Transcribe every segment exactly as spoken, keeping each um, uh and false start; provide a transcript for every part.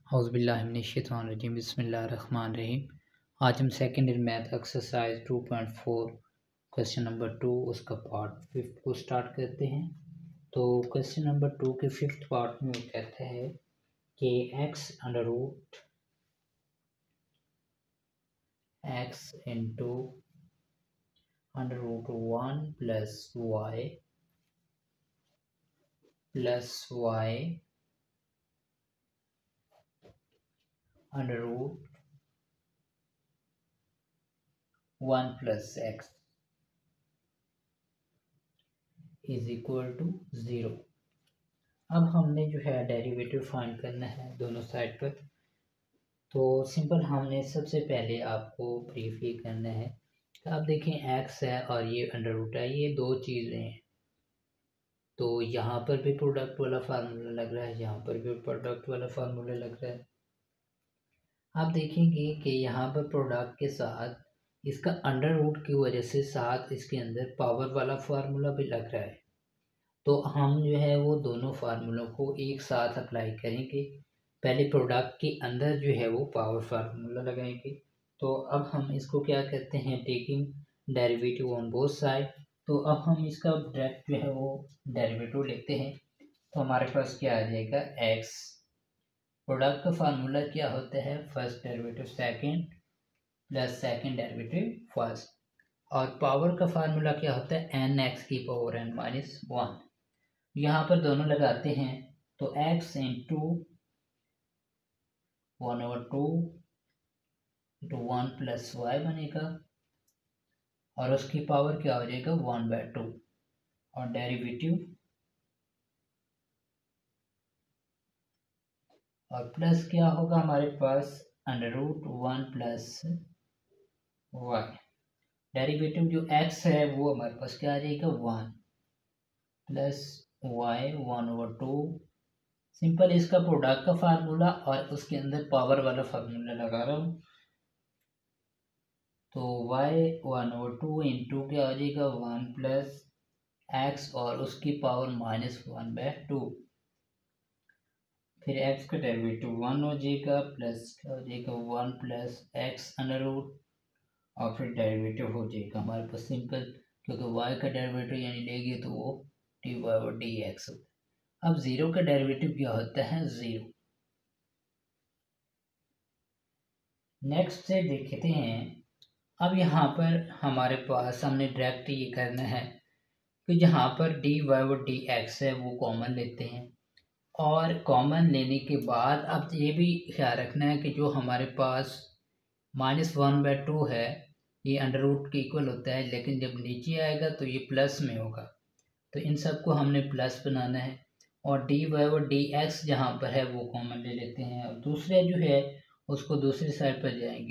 औज़ुबिल्लाहिमिनश्शैतानिर्रजीम बिस्मिल्लाहिर्रहमानिर्रहीम। आज हम second year math exercise two point four question number two उसका पार्ट फिफ्थ को स्टार्ट करते हैं। तो क्वेश्चन नंबर टू के फिफ्थ पार्ट में कहता है कि x under root x into under root one plus y plus y under root one plus x is equal to zero. अब हमने जो है डेरिवेटिव फाइंड करना है दोनों साइड पर। तो सिंपल हमने सबसे पहले आपको ब्रीफ ये करना है कि आप देखें एक्स है और ये अंडर रूट है, ये दो चीज़ें हैं। तो यहाँ पर भी प्रोडक्ट वाला फार्मूला लग रहा है, यहाँ पर भी प्रोडक्ट वाला फार्मूला लग रहा है। आप देखेंगे कि यहाँ पर प्रोडक्ट के साथ इसका अंडर रूट की वजह से साथ इसके अंदर पावर वाला फार्मूला भी लग रहा है। तो हम जो है वो दोनों फार्मूलों को एक साथ अप्लाई करेंगे। पहले प्रोडक्ट के अंदर जो है वो पावर फार्मूला लगाएंगे। तो अब हम इसको क्या कहते हैं, taking derivative on both side. तो अब हम इसका डायरेक्ट जो है वो डेरिवेटिव लेते हैं। तो हमारे पास क्या आ जाएगा, एक्स। प्रोडक्ट का फार्मूला क्या होता है, first derivative second plus second derivative first. और पावर का फार्मूला क्या होता है, एन एक्स की पावर एन माइनस वन। यहाँ पर दोनों लगाते हैं तो x into one over two into one plus y बनेगा और उसकी पावर क्या हो जाएगा, वन बाय टू। और डेरिवेटिव और प्लस क्या होगा हमारे पास, under root one plus y. Derivative जो x है वो हमारे पास क्या आ जाएगा, one plus y one over two. Simple इसका प्रोडक्ट का फार्मूला और उसके अंदर पावर वाला फार्मूला लगा रहा हूँ। तो y one over two into क्या हो जाएगा, वन प्लस एक्स और उसकी power minus one by two. फिर x का डेरिवेटिव वन हो जाएगा प्लस क्या हो जाएगा, one plus x under root और फिर डेरिवेटिव हो जाएगा हमारे पास सिंपल, क्योंकि y का डेरिवेटिव यानी लेंगे तो वो डी वाई और डी एक्स होता है। अब ज़ीरो का डेरिवेटिव क्या होता है, ज़ीरो। नेक्स्ट से देखते हैं। अब यहाँ पर हमारे पास हमने डायरेक्ट ये करना है कि जहाँ पर डी वाई और डी एक्स है वो कॉमन लेते हैं। और कॉमन लेने के बाद अब ये भी ख्याल रखना है कि जो हमारे पास माइनस वन बाय टू है ये अंडर रूट के इक्वल होता है, लेकिन जब नीचे आएगा तो ये प्लस में होगा। तो इन सबको हमने प्लस बनाना है। और डी वाई और डी एक्स जहाँ पर है वो कॉमन ले लेते हैं और दूसरे जो है उसको दूसरी साइड पर जाएंगे।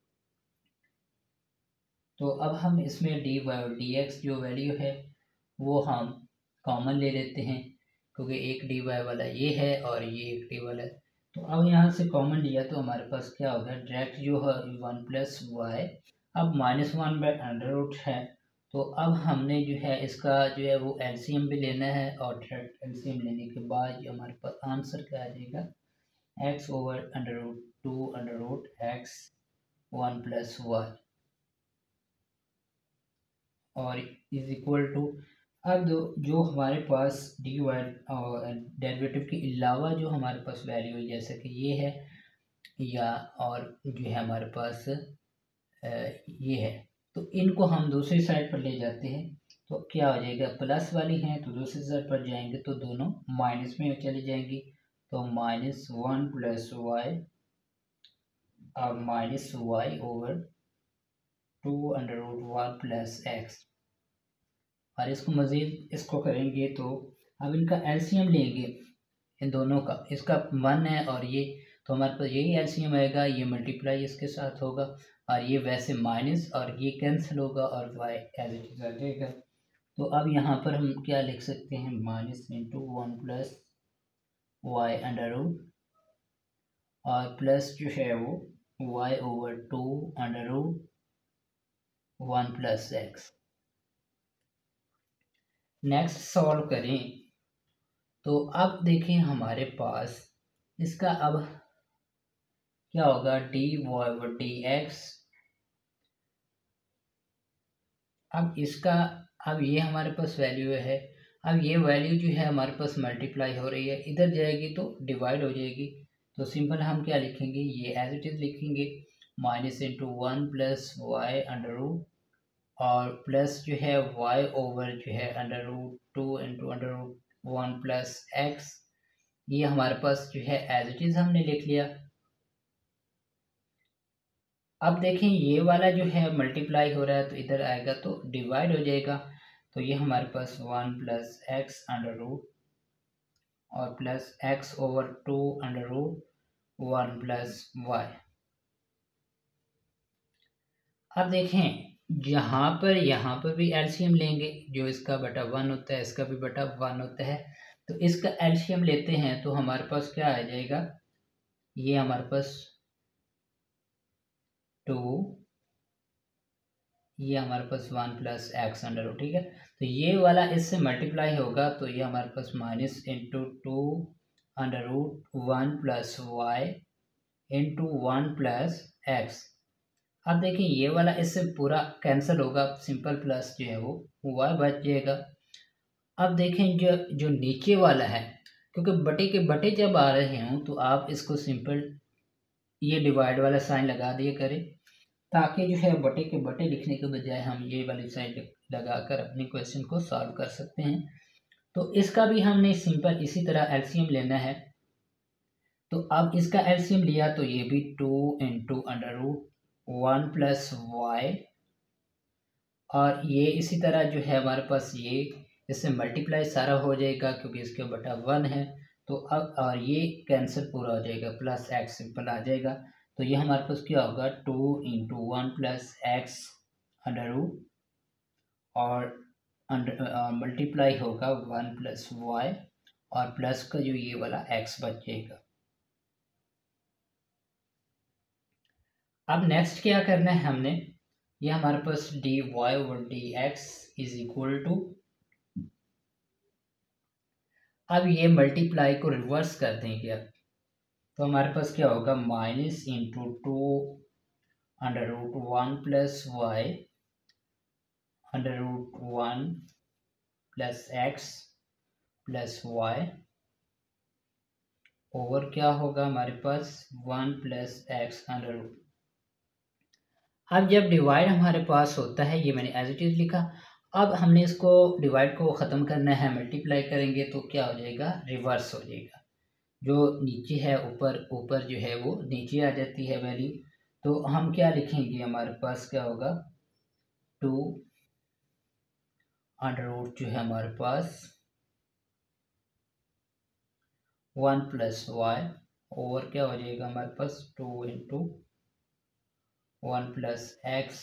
तो अब हम इसमें डी वाई और डी एक्स जो वैल्यू है वो हम कॉमन ले लेते हैं, क्योंकि एक डी वाई वाला ये है और ये एक डी वाला है। तो अब यहाँ से कॉमन लिया तो हमारे पास क्या होगा, डायरेक्ट जो है वन प्लस वाई। अब minus one by under root है। तो अब हमने जो है इसका जो है वो एलसीएम भी लेना है और डायरेक्ट एलसीएम लेने के बाद जो हमारे पास आंसर क्या आ जाएगा, x over under root two under root x one plus y और इज इक्वल टू। अब जो जो हमारे पास डी वाई और डेरिवेटिव के अलावा जो हमारे पास वैल्यू है जैसे कि ये है या और जो है हमारे पास ये है, तो इनको हम दूसरी साइड पर ले जाते हैं। तो क्या हो जाएगा, प्लस वाली हैं तो दूसरी साइड पर जाएंगे तो दोनों माइनस में चली जाएंगी। तो माइनस वन प्लस वाई और minus y over two under root one plus x. और इसको मज़ीद इसको करेंगे तो अब इनका एलसीएम लेंगे इन दोनों का, इसका वन है और ये, तो हमारे पास यही एलसीएम आएगा, ये मल्टीप्लाई इसके साथ होगा और ये वैसे माइनस और ये कैंसिल होगा और y एज इट इज आ जाएगा। तो अब यहाँ पर हम क्या लिख सकते हैं, minus into one plus y under root और प्लस जो है वो y over two under root one plus x. Next solve करें तो अब देखें हमारे पास इसका अब क्या होगा, D Y over D X. अब इसका, अब ये हमारे पास वैल्यू है, अब ये वैल्यू जो है हमारे पास मल्टीप्लाई हो रही है, इधर जाएगी तो डिवाइड हो जाएगी। तो सिंपल हम क्या लिखेंगे, ये एज इट इज लिखेंगे, minus into one plus y under root, और प्लस जो है वाई ओवर जो है under root two into under root one plus x. ये हमारे पास जो है एज इट इज हमने लिख लिया। अब देखें ये वाला जो है मल्टीप्लाई हो रहा है तो इधर आएगा तो डिवाइड हो जाएगा। तो ये हमारे पास one plus x under root और plus x over two under root one plus y. अब देखें यहाँ पर यहाँ पर भी एलसीएम लेंगे, जो इसका बटा वन होता है इसका भी बटा वन होता है, तो इसका एलसीएम लेते हैं तो हमारे पास क्या आ जाएगा, ये हमारे पास टू, ये हमारे पास one plus x under root, ठीक है। तो ये वाला इससे मल्टीप्लाई होगा तो ये हमारे पास minus into two under root one plus y into one plus x. अब देखिए ये वाला इससे पूरा कैंसिल होगा, सिंपल प्लस जो है वो वाई बच जाएगा। अब देखें जो जो नीचे वाला है, क्योंकि बटे के बटे जब आ रहे हों तो आप इसको सिंपल ये डिवाइड वाला साइन लगा दिए करें, ताकि जो है बटे के बटे लिखने के बजाय हम ये वाली साइड लगाकर अपने क्वेश्चन को सॉल्व कर सकते हैं। तो इसका भी हमने सिंपल इसी तरह एलसीएम लेना है। तो अब इसका एलसीएम लिया तो ये भी two into under root one plus y, और ये इसी तरह जो है हमारे पास ये इससे मल्टीप्लाई सारा हो जाएगा क्योंकि इसके बटा वन है। तो अब और ये कैंसिल पूरा हो जाएगा, प्लस एक्स सिंपल आ जाएगा। तो ये हमारे पास क्या होगा, two into one plus x under root और अंडर मल्टीप्लाई होगा वन प्लस वाई और प्लस का जो ये वाला एक्स बच जाएगा। अब नेक्स्ट क्या करना है हमने, ये हमारे पास D Y over D X is equal to, अब ये मल्टीप्लाई को रिवर्स कर दें क्या, तो हमारे पास क्या होगा, minus into two under root one plus y under root one plus x plus y over क्या होगा हमारे पास one plus x under root. अब जब डिवाइड हमारे पास होता है, ये मैंने एज इट इज लिखा, अब हमने इसको डिवाइड को ख़त्म करना है, मल्टीप्लाई करेंगे तो क्या हो जाएगा, रिवर्स हो जाएगा। जो नीचे है ऊपर, ऊपर जो है वो नीचे आ जाती है वैल्यू। तो हम क्या लिखेंगे, हमारे पास क्या होगा, टू अंडर रूट जो है हमारे पास वन प्लस वाई ओवर क्या हो जाएगा हमारे पास two into one plus x,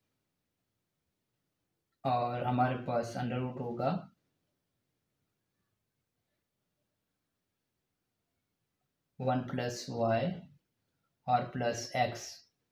और हमारे पास अंडर रूट होगा वन प्लस वाई और प्लस एक्स।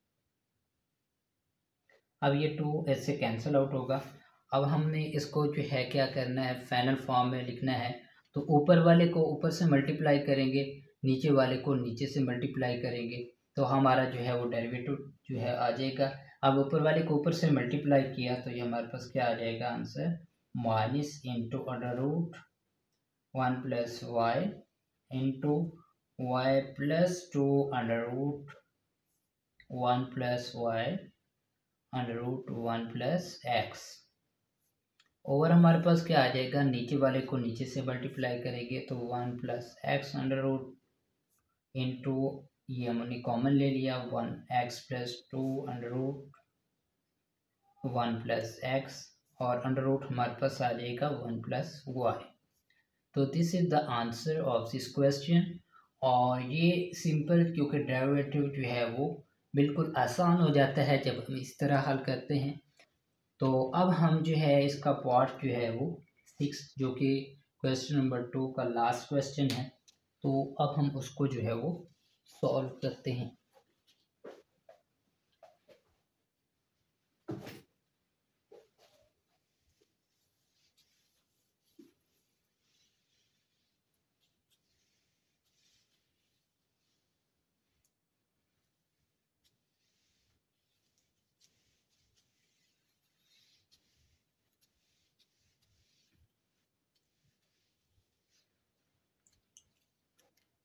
अब ये टू ऐसे कैंसिल आउट होगा। अब हमने इसको जो है क्या करना है, फाइनल फॉर्म में लिखना है। तो ऊपर वाले को ऊपर से मल्टीप्लाई करेंगे, नीचे वाले को नीचे से मल्टीप्लाई करेंगे, तो हमारा जो है वो डेरिवेटिव जो है आ जाएगा। अब ऊपर वाले को ऊपर से मल्टीप्लाई किया तो ये हमारे पास क्या आ जाएगा answer, minus into under root one plus y into y plus two under root one plus y under root one plus x over हमारे पास क्या आ जाएगा, नीचे वाले को नीचे से मल्टीप्लाई करेंगे तो one plus x under root into ये हमने कॉमन ले लिया one x plus two under root one plus x और अंडर रूट हमारे पास आ जाएगा वन प्लस वाई। तो this is the answer of this question. और ये सिंपल, क्योंकि डेरिवेटिव जो है वो बिल्कुल आसान हो जाता है जब हम इस तरह हल करते हैं। तो अब हम जो है इसका पार्ट जो है वो सिक्स, जो कि क्वेश्चन नंबर टू का लास्ट क्वेश्चन है, तो अब हम उसको जो है वो सॉल्व करते हैं।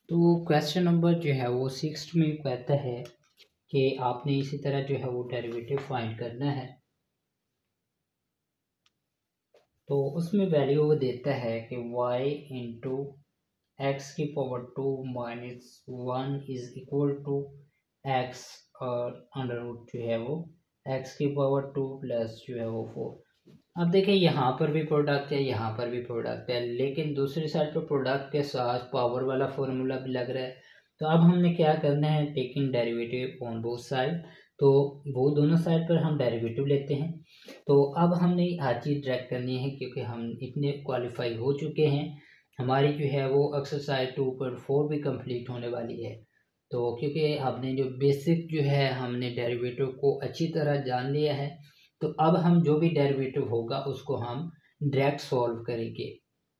तो क्वेश्चन नंबर जो है वो सिक्स में कहता है कि आपने इसी तरह जो है वो डेरिवेटिव फाइंड करना है। तो उसमें वैल्यू वो देता है कि y इंटू एक्स की power two minus one is equal to x और अंडर रूट जो है वो एक्स की पावर टू प्लस जो है वो फोर। अब देखिए यहाँ पर भी प्रोडक्ट है, यहाँ पर भी प्रोडक्ट है, लेकिन दूसरी साइड पर प्रोडक्ट के साथ पावर वाला फॉर्मूला भी लग रहा है। तो अब हमने क्या करना है, taking derivative on both side. तो वो दोनों साइड पर हम डेरिवेटिव लेते हैं। तो अब हमने हर चीज़ ट्रैक करनी है क्योंकि हम इतने क्वालिफाई हो चुके हैं। हमारी जो है वो एक्सरसाइज टू पॉइंट फोर भी कंप्लीट होने वाली है। तो क्योंकि हमने जो बेसिक जो है हमने डेरिवेटिव को अच्छी तरह जान लिया है, तो अब हम जो भी डेरिवेटिव होगा उसको हम डायरेक्ट सॉल्व करेंगे।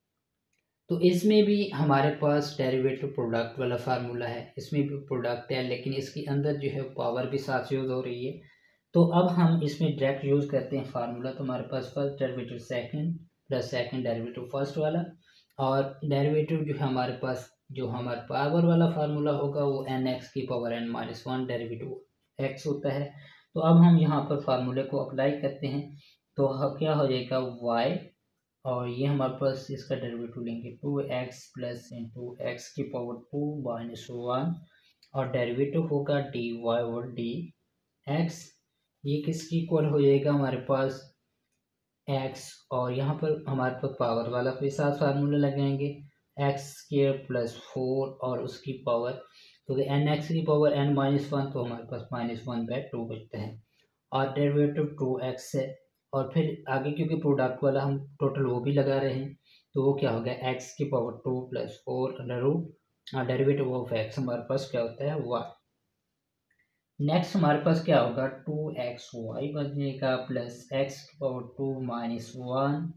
तो इसमें भी हमारे पास डेरिवेटिव प्रोडक्ट वाला फार्मूला है, इसमें भी प्रोडक्ट है, लेकिन इसके अंदर जो है पावर भी साथ यूज़ हो रही है। तो अब हम इसमें डायरेक्ट यूज़ करते हैं फार्मूला। तो हमारे पास first derivative second plus second derivative first वाला, और डेरिवेटिव जो है हमारे पास जो हमारे पावर वाला फार्मूला होगा वो एन एक्स की power N minus one derivative X होता है। तो अब हम यहाँ पर फार्मूले को अप्लाई करते हैं। तो क्या हो जाएगा वाई, और ये हमारे पास इसका डेरिवेटिव लेंगे two X plus into x की पावर टू माइनस वन, और डेरिवेटिव होगा डी वाई और डी एक्स। ये किसकी इक्वल हो जाएगा हमारे पास एक्स, और यहाँ पर हमारे पास पावर वाला भी साथ फार्मूला लगाएंगे एक्स स्क्र प्लस फोर और उसकी पावर, तो एन एक्स की पावर एन माइनस वन, तो हमारे पास माइनस वन बाय टू बचता है, और डेरिवेटिव टू एक्स है। और फिर आगे क्योंकि प्रोडक्ट वाला हम टोटल वो भी लगा रहे हैं, तो वो क्या हो गया एक्स की power two plus four under root, और डेरिवेटिव ऑफ एक्स हमारे पास क्या होता है वन। नेक्स्ट हमारे पास क्या होगा टू एक्स वाई बन जाएगा प्लस एक्स की पावर टू माइनस वन,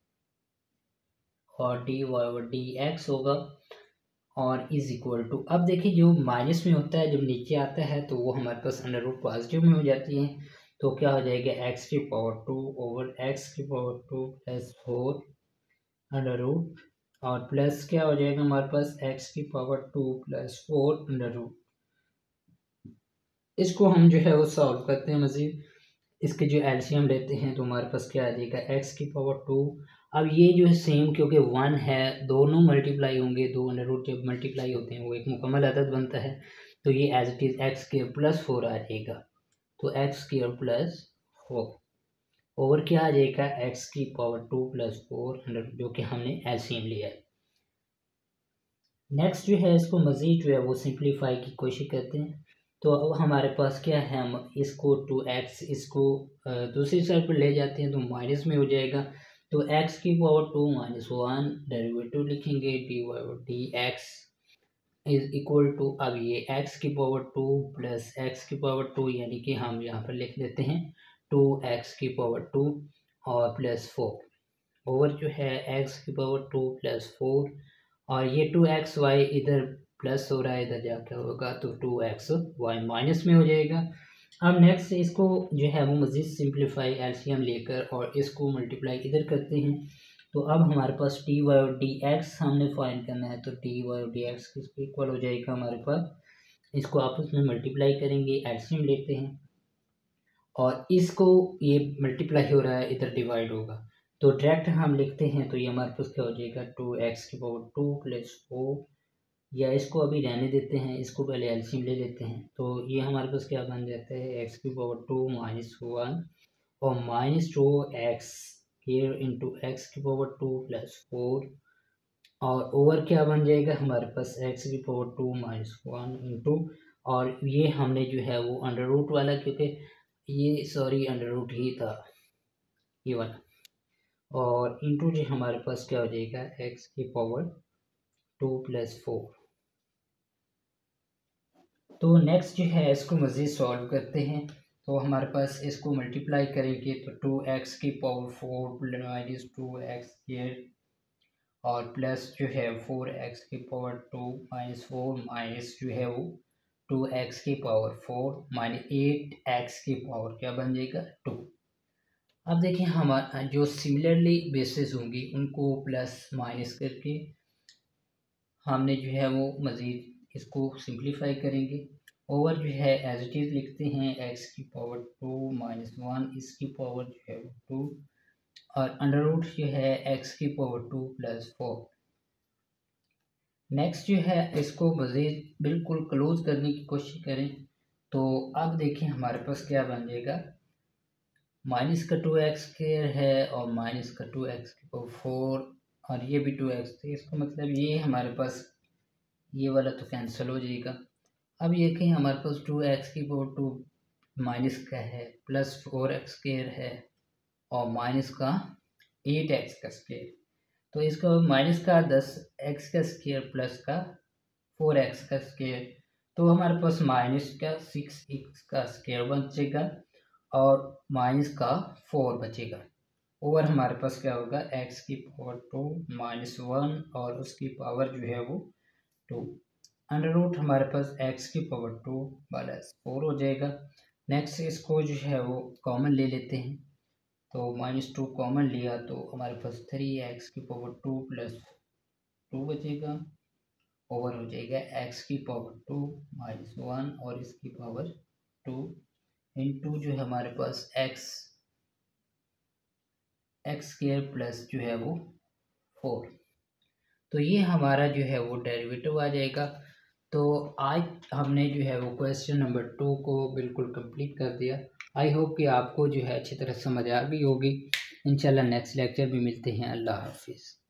और डी वाई और डी एक्स होगा, और इज इक्वल टू, अब देखिए जो माइनस में होता है जब नीचे आता है तो वो हमारे पास अंडर रूट पॉजिटिव में हो जाती है। तो क्या हो जाएगा एक्स की पावर टू ओवर एक्स की power two plus four under root, और प्लस क्या हो जाएगा हमारे पास एक्स की power two plus four under root. इसको हम जो है वो सॉल्व करते हैं मज़ीद, इसके जो एलसीएम लेते हैं तो हमारे पास क्या आ जाएगा एक्स की पावर टू। अब ये जो है सेम क्योंकि वन है, दोनों मल्टीप्लाई होंगे, दो अंडर रूट जब मल्टीप्लाई होते हैं वो एक मुकम्मल अदद बनता है। तो ये as it is X square plus four आ जाएगा। तो X square plus four over क्या आ जाएगा एक्स की power two plus four under, जो कि हमने एलसीएम लिया है। नेक्स्ट जो है इसको मज़ीद जो है वो सिंप्लीफाई की कोशिश करते हैं। तो अब हमारे पास क्या है, हम इसको टू एक्स इसको दूसरी साइड पर ले जाते हैं तो माइनस में हो जाएगा। तो एक्स की power two minus one derivative लिखेंगे डी वाई और D X is equal to, अब ये एक्स की पावर टू प्लस एक्स की पावर टू, यानी कि हम यहाँ पर लिख देते हैं टू एक्स की पावर टू और प्लस फोर ओवर जो है एक्स की पावर टू प्लस फोर, और ये टू एक्स वाई इधर प्लस हो रहा है, इधर जाकर होगा तो टू एक्स वाई माइनस में हो जाएगा। अब नेक्स्ट इसको जो है वो मज़ीद सिंप्लीफाई एलसीएम लेकर और इसको मल्टीप्लाई इधर करते हैं। तो अब हमारे पास टी वाई और डी एक्स हमने फाइंड करना है। तो टी वाई और डी एक्स किसको इक्वल हो जाएगा हमारे पास, इसको आपस में मल्टीप्लाई करेंगे, एलसीएम लेते हैं, और इसको ये मल्टीप्लाई हो रहा है इधर डिवाइड होगा, तो डायरेक्ट हम लिखते हैं। तो ये हमारे पास क्या हो जाएगा टू एक्स की पावर टू प्लस फोर, या इसको अभी रहने देते हैं, इसको पहले एलसीएम ले लेते हैं। तो ये हमारे पास क्या बन जाता है एक्स की पावर टू माइनस वन और minus two X here into x की पावर टू प्लस फोर, और ओवर क्या बन जाएगा हमारे पास एक्स की power two minus one into, और ये हमने जो है वो अंडर रूट वाला, क्योंकि ये सॉरी अंडर रूट ही था ये वाला, और इंटू जो हमारे पास क्या हो जाएगा एक्स की पावर टू प्लस फोर। तो नेक्स्ट जो है इसको मज़ीद सॉल्व करते हैं। तो हमारे पास इसको मल्टीप्लाई करेंगे तो टू एक्स की power four minus two X square, और प्लस जो है फोर एक्स की power two minus four minus जो है वो टू एक्स की power four minus eight X की पावर क्या बन जाएगा टू। अब देखिए हमारा जो सिमिलरली बेसिस होंगी उनको प्लस माइनस करके हमने जो है वो मज़ीद इसको सिंप्लीफाई करेंगे। ओवर जो है एज इट इज़ लिखते हैं एक्स की पावर टू माइनस वन, इसकी पावर जो है वो टू, और अंडर रूट जो है एक्स की power two plus four. Next जो है इसको मज़ीद बिल्कुल क्लोज करने की कोशिश करें। तो अब देखिए हमारे पास क्या बन जाएगा, माइनस का टू एक्स स्क्वायर है और माइनस का टू एक्स की पावर फोर, और ये भी टू एक्स, तो इसका मतलब ये हमारे पास ये वाला तो कैंसिल हो जाएगा। अब ये कहीं हमारे पास टू एक्स की पावर टू माइनस का है प्लस फोर एक्स स्क्वायर है और माइनस का एट एक्स का स्क्वायर, तो इसका माइनस का दस एक्स का स्क्वायर प्लस का फोर एक्स का स्क्वायर, तो हमारे पास माइनस का सिक्स एक्स का स्क्वायर बचेगा और माइनस का फोर बचेगा। ओवर हमारे पास क्या होगा, एक्स की पावर टू माइनस वन और उसकी पावर जो है वो टू, अंडर रूट हमारे पास एक्स की पावर टू प्लस फोर हो जाएगा। नेक्स्ट इसको जो है वो कॉमन ले लेते हैं, तो माइनस टू कॉमन लिया तो हमारे पास थ्री एक्स की पावर टू प्लस टू बचेगा। ओवर हो जाएगा एक्स की पावर टू माइनस वन और इसकी पावर टू इंटू जो है हमारे पास एक्स एक्स स्क्वायर प्लस जो है वो फोर। तो ये हमारा जो है वो डेरिवेटिव आ जाएगा। तो आज हमने जो है वो क्वेश्चन नंबर टू को बिल्कुल कंप्लीट कर दिया। आई होप कि आपको जो है अच्छी तरह समझ आ गई होगी। इंशाल्लाह नेक्स्ट लेक्चर में मिलते हैं। अल्लाह हाफिज़।